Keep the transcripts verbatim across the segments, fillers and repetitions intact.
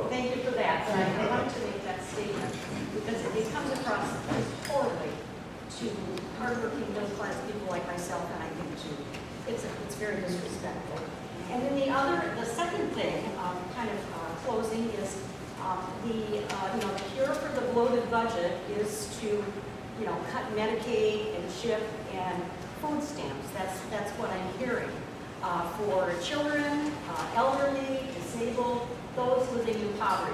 Thank you for that, but I wanted to make that statement because it comes across as poorly to hardworking middle-class people like myself, and I think too. It's, a, it's very disrespectful. And then the other, the second thing, um, kind of uh, closing, is um, the, uh, you know, the cure for the bloated budget is to, you know, cut Medicaid and CHIP and food stamps. That's, that's what I'm hearing. Uh, for children, uh, elderly, disabled, those living in poverty.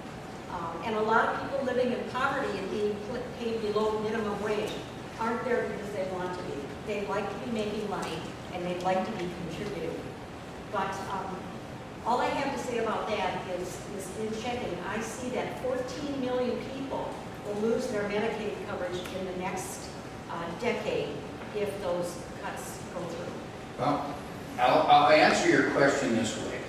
Um, and a lot of people living in poverty and being paid below minimum wage aren't there because they want to be. They like to be making money and they'd like to be contributing. But um, all I have to say about that is, is in checking, I see that fourteen million people will lose their Medicaid coverage in the next uh, decade if those cuts go through. Well, I'll, I'll answer your question this way.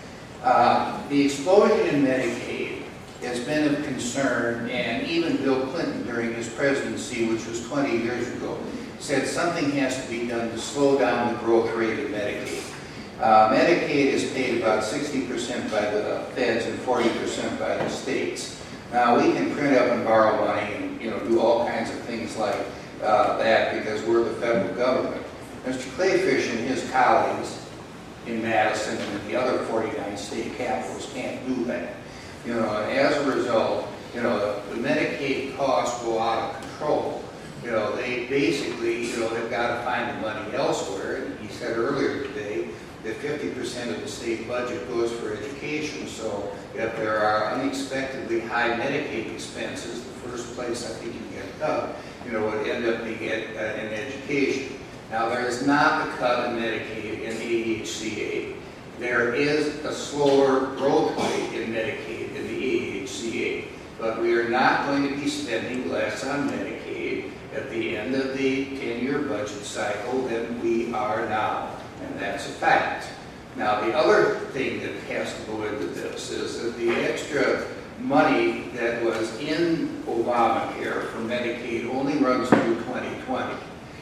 Uh, the explosion in Medicaid has been of concern, and even Bill Clinton during his presidency, which was twenty years ago, said something has to be done to slow down the growth rate of Medicaid. Uh, Medicaid is paid about sixty percent by the feds and forty percent by the states. Now, we can print up and borrow money and, you know, do all kinds of things like uh, that because we're the federal government. Mister Clayfish and his colleagues in Madison and the other forty-nine state capitals can't do that. You know, and as a result, you know, the, the Medicaid costs go out of control. You know, they basically, you know, they've got to find the money elsewhere. And he said earlier today that fifty percent of the state budget goes for education. So if there are unexpectedly high Medicaid expenses, the first place I think you get cut, you know, would end up being ed, uh, in education. Now, there is not a cut in Medicaid in A H C A. There is a slower growth rate in Medicaid in the A H C A, but we are not going to be spending less on Medicaid at the end of the ten-year budget cycle than we are now, and that's a fact. Now, the other thing that has to go into this is that the extra money that was in Obamacare for Medicaid only runs through twenty twenty.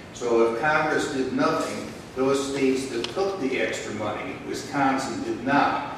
So if Congress did nothing, those states that took the extra money, Wisconsin did not,